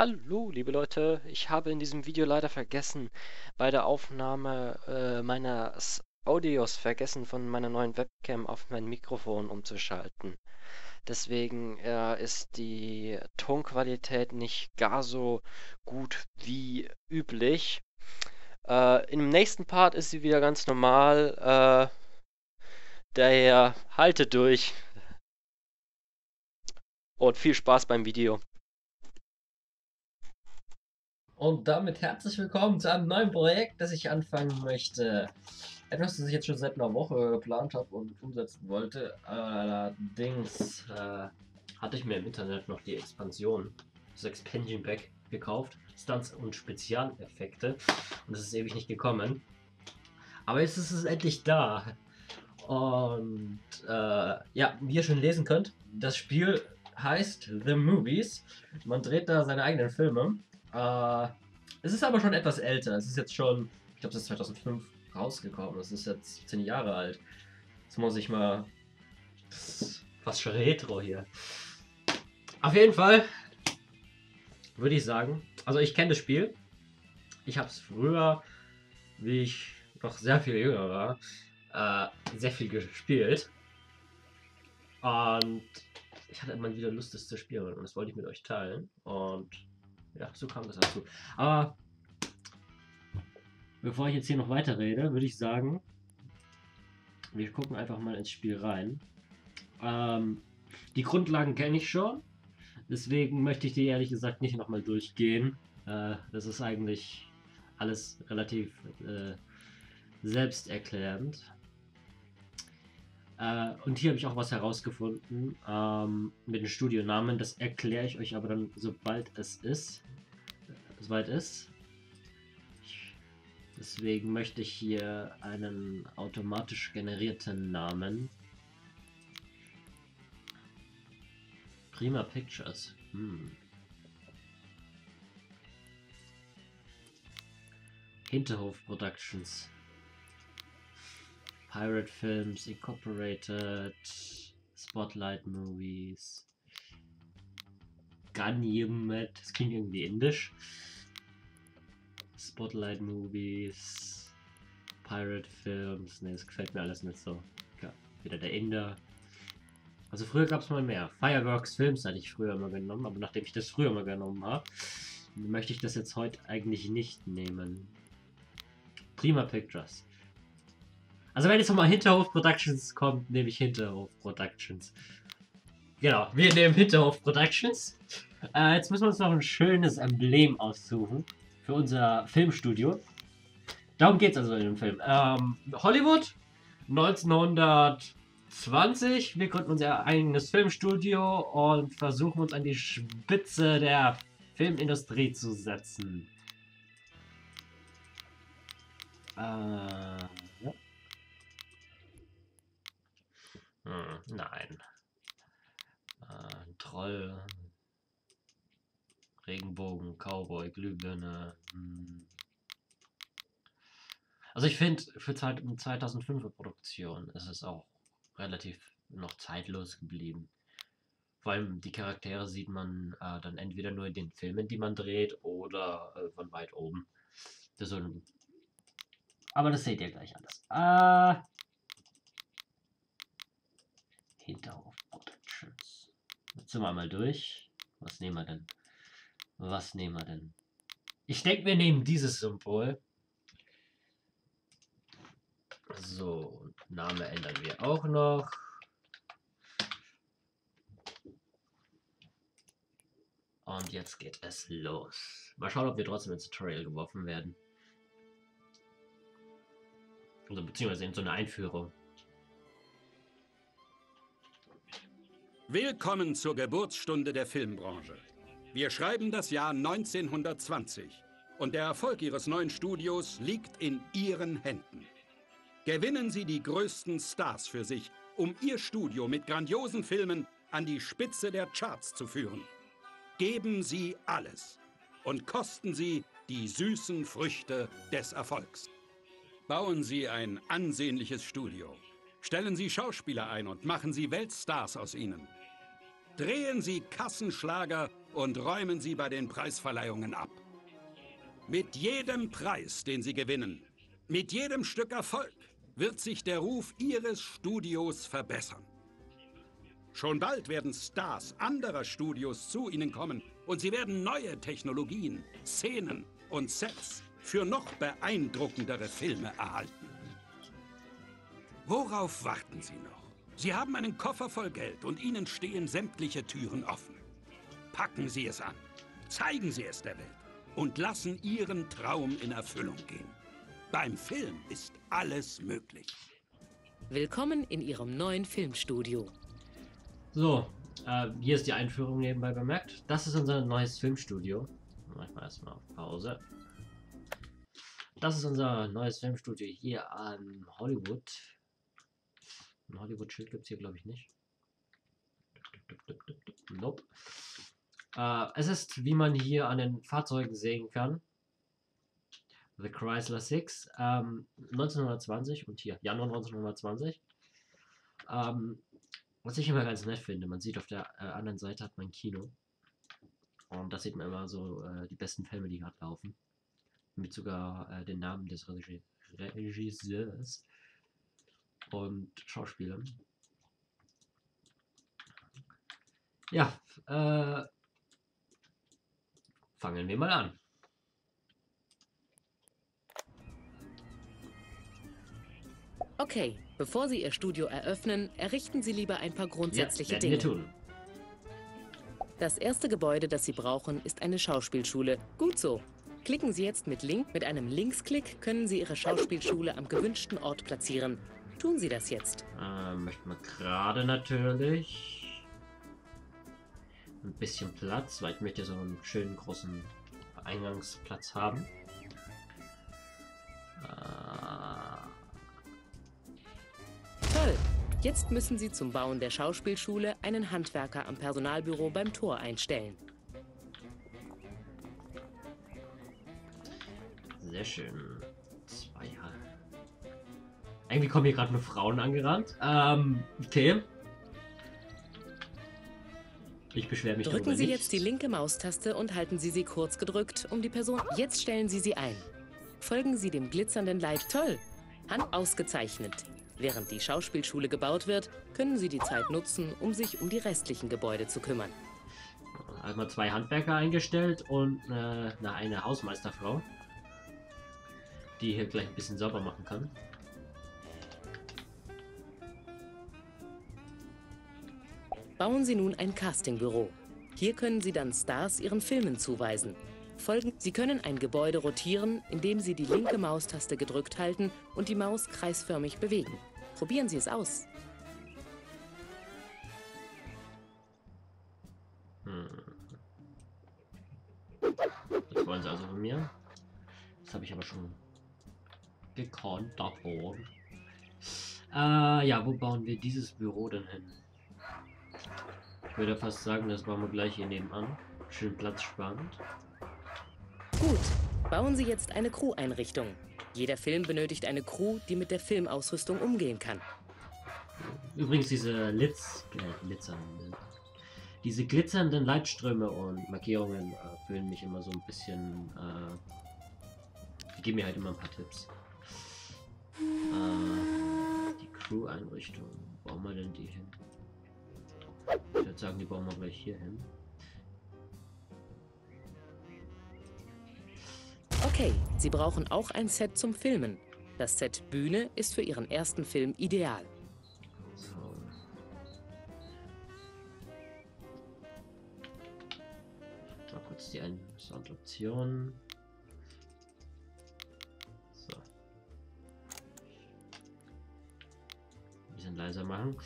Hallo, liebe Leute. Ich habe in diesem Video leider vergessen, bei der Aufnahme meines Audios vergessen, von meiner neuen Webcam auf mein Mikrofon umzuschalten. Deswegen ist die Tonqualität nicht gar so gut wie üblich. Im nächsten Part ist sie wieder ganz normal. Daher haltet durch und viel Spaß beim Video. Und damit herzlich willkommen zu einem neuen Projekt, das ich anfangen möchte. Etwas, das ich jetzt schon seit einer Woche geplant habe und umsetzen wollte. Allerdings hatte ich mir im Internet noch die Expansion, das Expansion Pack gekauft. Stunts und Spezialeffekte. Und es ist ewig nicht gekommen. Aber jetzt ist es endlich da. Und ja, wie ihr schon lesen könnt, das Spiel heißt The Movies. Man dreht da seine eigenen Filme. Es ist aber schon etwas älter. Es ist jetzt schon, ich glaube, es ist 2005 rausgekommen. Es ist jetzt 10 Jahre alt. Jetzt muss ich mal. Das ist fast schon Retro hier. Auf jeden Fall würde ich sagen, also ich kenne das Spiel. Ich habe es früher, wie ich noch sehr viel jünger war, sehr viel gespielt. Und ich hatte immer wieder Lust, das zu spielen. Und das wollte ich mit euch teilen. Und ja, so kam das dazu. Aber bevor ich jetzt hier noch weiter rede, würde ich sagen, wir gucken einfach mal ins Spiel rein. Die Grundlagen kenne ich schon. Deswegen möchte ich die ehrlich gesagt nicht nochmal durchgehen. Das ist eigentlich alles relativ selbsterklärend. Und hier habe ich auch was herausgefunden mit dem Studionamen. Das erkläre ich euch aber dann, sobald es soweit ist. Deswegen möchte ich hier einen automatisch generierten Namen. Prima Pictures. Hinterhof Productions. Pirate Films Incorporated. Spotlight Movies. Ganymede. Das klingt irgendwie indisch. Spotlight Movies. Pirate Films. Ne, das gefällt mir alles nicht so. Ja, wieder der Inder. Also früher gab es mal mehr. Fireworks Films hatte ich früher mal genommen, aber nachdem ich das früher mal genommen habe, möchte ich das jetzt heute eigentlich nicht nehmen. Prima Pictures. Also wenn jetzt nochmal Hinterhof Productions kommt, nehme ich Hinterhof Productions. Genau, wir nehmen Hinterhof Productions. Jetzt müssen wir uns noch ein schönes Emblem aussuchen für unser Filmstudio. Darum geht es also in dem Film. Hollywood, 1920. Wir gründen unser eigenes Filmstudio und versuchen uns an die Spitze der Filmindustrie zu setzen. Ja. Nein. Troll. Regenbogen, Cowboy, Glühbirne. Also ich finde, für 2005er Produktion ist es auch relativ noch zeitlos geblieben. Vor allem die Charaktere sieht man dann entweder nur in den Filmen, die man dreht, oder von weit oben. Das so ein, aber das seht ihr gleich alles. Hinterhof Productions. Jetzt sind wir einmal durch. Was nehmen wir denn? Was nehmen wir denn? Ich denke, wir nehmen dieses Symbol. So, Name ändern wir auch noch. Und jetzt geht es los. Mal schauen, ob wir trotzdem ins Tutorial geworfen werden. Also beziehungsweise in so eine Einführung. Willkommen zur Geburtsstunde der Filmbranche. Wir schreiben das Jahr 1920 und der Erfolg Ihres neuen Studios liegt in Ihren Händen. Gewinnen Sie die größten Stars für sich, um Ihr Studio mit grandiosen Filmen an die Spitze der Charts zu führen. Geben Sie alles und kosten Sie die süßen Früchte des Erfolgs. Bauen Sie ein ansehnliches Studio. Stellen Sie Schauspieler ein und machen Sie Weltstars aus ihnen. Drehen Sie Kassenschlager und räumen Sie bei den Preisverleihungen ab. Mit jedem Preis, den Sie gewinnen, mit jedem Stück Erfolg, wird sich der Ruf Ihres Studios verbessern. Schon bald werden Stars anderer Studios zu Ihnen kommen und Sie werden neue Technologien, Szenen und Sets für noch beeindruckendere Filme erhalten. Worauf warten Sie noch? Sie haben einen Koffer voll Geld und Ihnen stehen sämtliche Türen offen. Packen Sie es an, zeigen Sie es der Welt und lassen Ihren Traum in Erfüllung gehen. Beim Film ist alles möglich. Willkommen in Ihrem neuen Filmstudio. So, hier ist die Einführung nebenbei bemerkt. Das ist unser neues Filmstudio. Mach ich mal erstmal auf Pause. Das ist unser neues Filmstudio hier an Hollywood. Ein Hollywood-Schild gibt es hier, glaube ich, nicht. Nope. Es ist, wie man hier an den Fahrzeugen sehen kann, The Chrysler 6, 1920 und hier, Januar 1920. Was ich immer ganz nett finde, man sieht auf der anderen Seite hat man ein Kino. Und da sieht man immer so die besten Filme, die gerade laufen. Mit sogar den Namen des Regisseurs und Schauspielern. Ja, fangen wir mal an. Okay, bevor Sie Ihr Studio eröffnen, errichten Sie lieber ein paar grundsätzliche werden wir Dinge. tun. Das erste Gebäude, das Sie brauchen, ist eine Schauspielschule. Gut so. Klicken Sie jetzt mit Link. Mit einem Linksklick können Sie Ihre Schauspielschule am gewünschten Ort platzieren. Tun Sie das jetzt. Möchten wir gerade natürlich ein bisschen Platz, weil ich möchte so einen schönen großen Eingangsplatz haben. Toll! Jetzt müssen Sie zum Bauen der Schauspielschule einen Handwerker am Personalbüro beim Tor einstellen. Sehr schön. 2 Jahre. Irgendwie kommen hier gerade nur Frauen angerannt. Okay. Ich beschwere mich Drücken darüber Sie nicht. jetzt die linke Maustaste und halten Sie sie kurz gedrückt, um die Person... Jetzt stellen Sie sie ein. Folgen Sie dem glitzernden Leit... Toll! Hand ausgezeichnet. Während die Schauspielschule gebaut wird, können Sie die Zeit nutzen, um sich um die restlichen Gebäude zu kümmern. Einmal 2 Handwerker eingestellt und eine Hausmeisterfrau, die hier gleich ein bisschen sauber machen kann. Bauen Sie nun ein Castingbüro. Hier können Sie dann Stars ihren Filmen zuweisen. Sie können ein Gebäude rotieren, indem Sie die linke Maustaste gedrückt halten und die Maus kreisförmig bewegen. Probieren Sie es aus. Das wollen sie also von mir. Das habe ich aber schon gekonnt davor. Ja, wo bauen wir dieses Büro denn hin? Ich würde fast sagen, das bauen wir gleich hier nebenan. Schön platzsparend. Gut, bauen Sie jetzt eine Crew-Einrichtung. Jeder Film benötigt eine Crew, die mit der Filmausrüstung umgehen kann. Übrigens diese diese glitzernden Leitströme und Markierungen fühlen mich immer so ein bisschen, die geben mir halt immer ein paar Tipps. Die Crew-Einrichtung, wo bauen wir denn die hin? Ich würde sagen, die bauen wir gleich hier hin. Okay, Sie brauchen auch ein Set zum Filmen. Das Set Bühne ist für Ihren ersten Film ideal. So. Mal kurz die Soundoption. So. Ein bisschen leiser machen.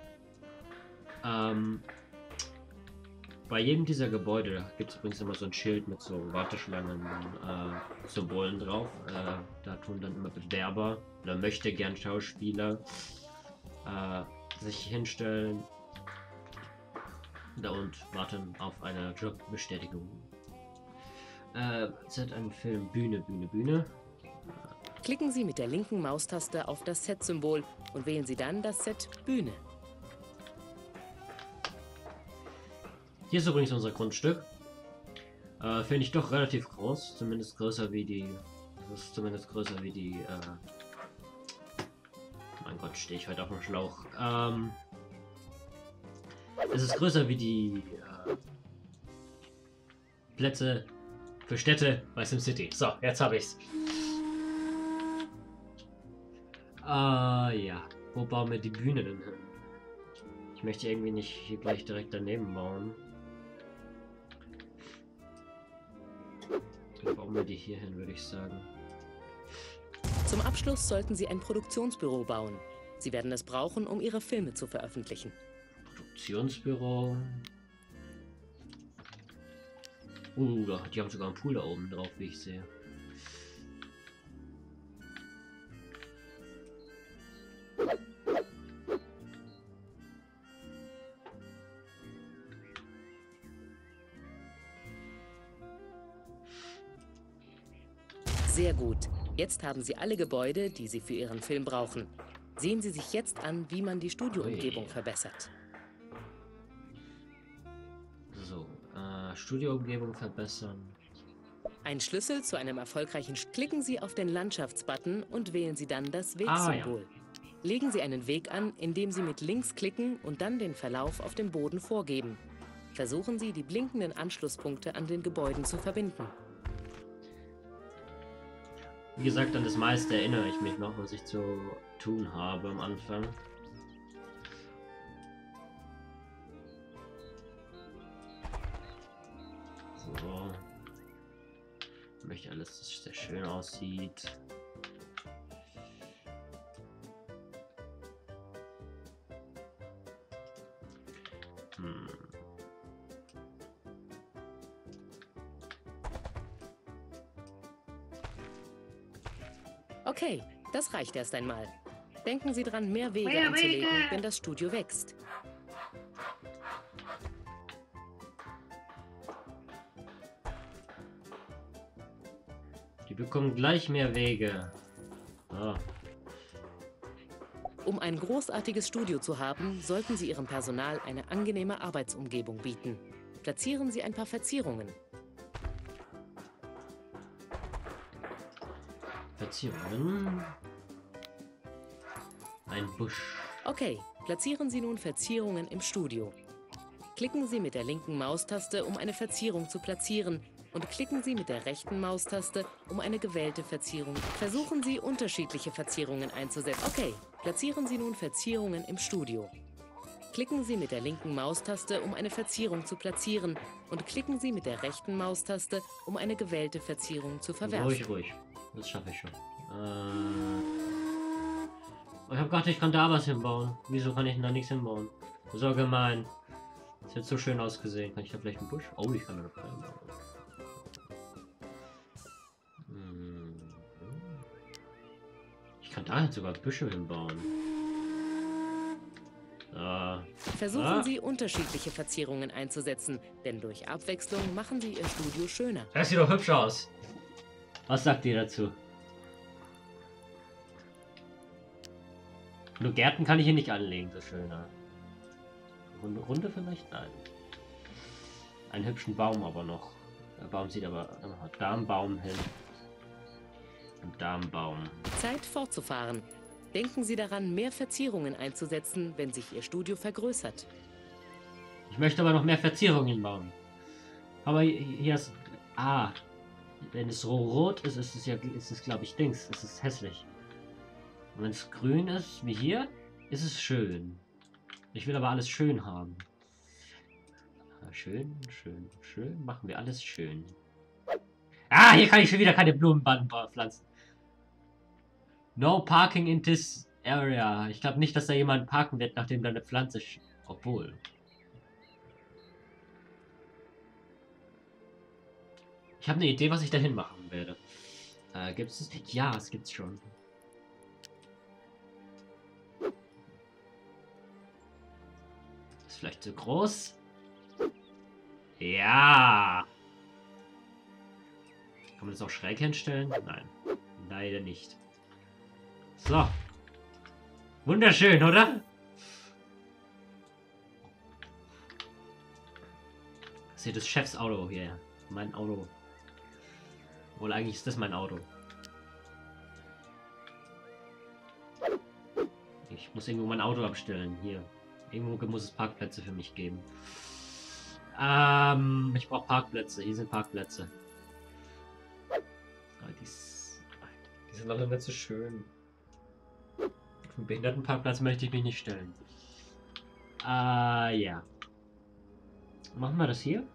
Bei jedem dieser Gebäude gibt es übrigens immer so ein Schild mit so Warteschlangen, Symbolen drauf. Da tun dann immer Bewerber oder möchte gern Schauspieler sich hinstellen und warten auf eine Jobbestätigung. Set einen Film Bühne, Bühne, Bühne. Klicken Sie mit der linken Maustaste auf das Set-Symbol und wählen Sie dann das Set Bühne. Hier ist übrigens unser Grundstück. Finde ich doch relativ groß. Zumindest größer wie die... Das ist zumindest größer wie die... Mein Gott, stehe ich heute auf dem Schlauch. Es ist größer wie die Plätze für Städte bei SimCity. So, jetzt habe ich's. Ja. Wo bauen wir die Bühne denn hin? Ich möchte irgendwie nicht hier gleich direkt daneben bauen. Dann bauen wir die hier hin, würde ich sagen. Zum Abschluss sollten Sie ein Produktionsbüro bauen. Sie werden es brauchen, um Ihre Filme zu veröffentlichen. Produktionsbüro. Die haben sogar einen Pool da oben drauf, wie ich sehe. Sehr gut. Jetzt haben Sie alle Gebäude, die Sie für Ihren Film brauchen. Sehen Sie sich jetzt an, wie man die Studioumgebung verbessert. So, Studioumgebung verbessern. Ein Schlüssel zu einem erfolgreichen... Klicken Sie auf den Landschaftsbutton und wählen Sie dann das Ah, ja. Wegsymbol. Legen Sie einen Weg an, indem Sie mit links klicken und dann den Verlauf auf dem Boden vorgeben. Versuchen Sie, die blinkenden Anschlusspunkte an den Gebäuden zu verbinden. Wie gesagt, an das meiste erinnere ich mich noch, was ich zu tun habe am Anfang. So. Ich möchte alles, dass es sehr schön aussieht. Okay, das reicht erst einmal. Denken Sie dran, mehr Wege anzulegen, wenn das Studio wächst. Die bekommen gleich mehr Wege. Ah. Um ein großartiges Studio zu haben, sollten Sie Ihrem Personal eine angenehme Arbeitsumgebung bieten. Platzieren Sie ein paar Verzierungen. Verzierungen. Ein Busch. Okay, platzieren Sie nun Verzierungen im Studio. Klicken Sie mit der linken Maustaste, um eine Verzierung zu platzieren, und klicken Sie mit der rechten Maustaste, um eine gewählte Verzierung. Versuchen Sie, unterschiedliche Verzierungen einzusetzen. Okay, platzieren Sie nun Verzierungen im Studio. Klicken Sie mit der linken Maustaste, um eine Verzierung zu platzieren, und klicken Sie mit der rechten Maustaste, um eine gewählte Verzierung zu verwerfen. Ruhig, ruhig. Das schaffe ich schon. Ich habe gedacht, ich kann da was hinbauen. Wieso kann ich denn da nichts hinbauen? So gemein. Das hat so schön ausgesehen. Kann ich da vielleicht einen Busch? Oh, ich kann da noch keinen bauen. Ich kann da jetzt sogar Büsche hinbauen. Versuchen Sie, unterschiedliche Verzierungen einzusetzen, denn durch Abwechslung machen Sie Ihr Studio schöner. Das sieht doch hübsch aus. Was sagt ihr dazu? Nur Gärten kann ich hier nicht anlegen, so schöner. Runde vielleicht? Nein. Einen hübschen Baum aber noch. Der Baum sieht aber da ein Baum hin. Und da ein Baum. Zeit fortzufahren. Denken Sie daran, mehr Verzierungen einzusetzen, wenn sich Ihr Studio vergrößert. Ich möchte aber noch mehr Verzierungen bauen. Aber hier ist... Ah. Wenn es rot ist, ist es glaube ich Dings. Es ist hässlich. Und wenn es grün ist, wie hier, ist es schön. Ich will aber alles schön haben. Schön, schön, schön. Machen wir alles schön. Ah, hier kann ich schon wieder keine Blumenbanden pflanzen. No parking in this area. Ich glaube nicht, dass da jemand parken wird, nachdem da eine Pflanze... Obwohl... Ich habe eine Idee, was ich dahin machen werde. Gibt es? Ja, es gibt's schon. Ist vielleicht zu groß? Ja. Kann man das auch schräg hinstellen? Nein. Leider nicht. So. Wunderschön, oder? hier des Chefs Auto hier. Mein Auto. Wohl eigentlich ist das mein Auto. Ich muss irgendwo mein Auto abstellen. Hier. Irgendwo muss es Parkplätze für mich geben. Ich brauche Parkplätze. Hier sind Parkplätze. Die sind alle nicht so schön. Auf den Behindertenparkplatz möchte ich mich nicht stellen. Ja. Machen wir das hier?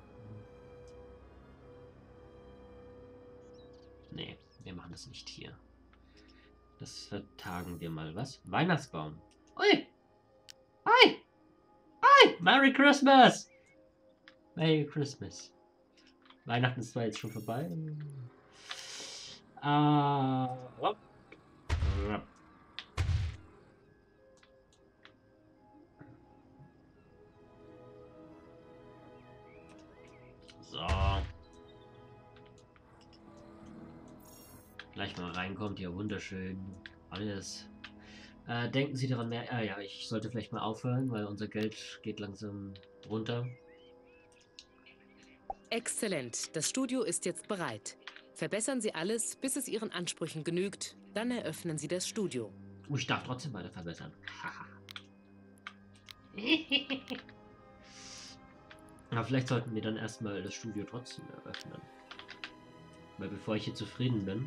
Nee, wir machen das nicht hier. Das vertagen wir mal. Was? Weihnachtsbaum. Ui! Hi! Hi! Merry Christmas! Merry Christmas. Weihnachten ist zwar jetzt schon vorbei. So. Gleich mal reinkommt, ja wunderschön. Alles. Denken Sie daran mehr. Ja, ich sollte vielleicht mal aufhören, weil unser Geld geht langsam runter. Exzellent. Das Studio ist jetzt bereit. Verbessern Sie alles, bis es Ihren Ansprüchen genügt. Dann eröffnen Sie das Studio. Ich darf trotzdem weiter verbessern. Aber vielleicht sollten wir dann erstmal das Studio trotzdem eröffnen. Weil bevor ich hier zufrieden bin.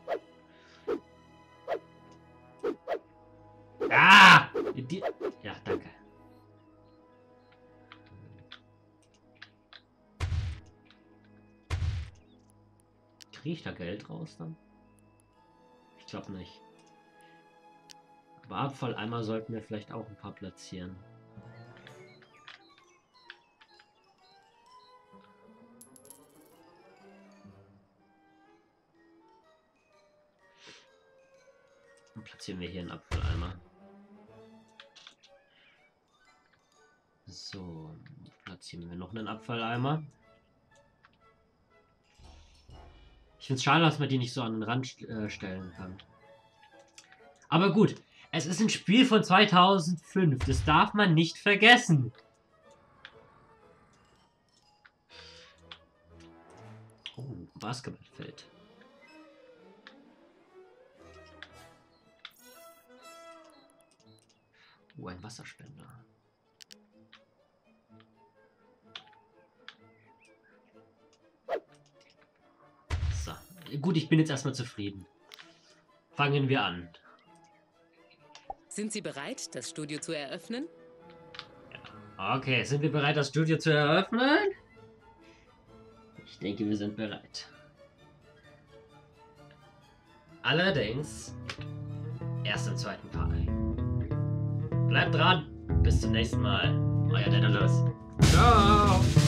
Ah! Ja, danke. Kriege ich da Geld raus dann? Ich glaube nicht. Aber Abfalleimer sollten wir vielleicht auch ein paar platzieren. Dann platzieren wir hier einen Abfalleimer. So, platzieren wir noch einen Abfalleimer. Ich finde es schade, dass man die nicht so an den Rand stellen kann. Aber gut, es ist ein Spiel von 2005. Das darf man nicht vergessen. Oh, Basketballfeld. Oh, ein Wasserspender. So. Gut, ich bin jetzt erstmal zufrieden. Fangen wir an. Sind Sie bereit, das Studio zu eröffnen? Okay, sind wir bereit, das Studio zu eröffnen? Ich denke, wir sind bereit. Allerdings erst im zweiten Part. Bleibt dran. Bis zum nächsten Mal. Euer Daedalus. Ciao!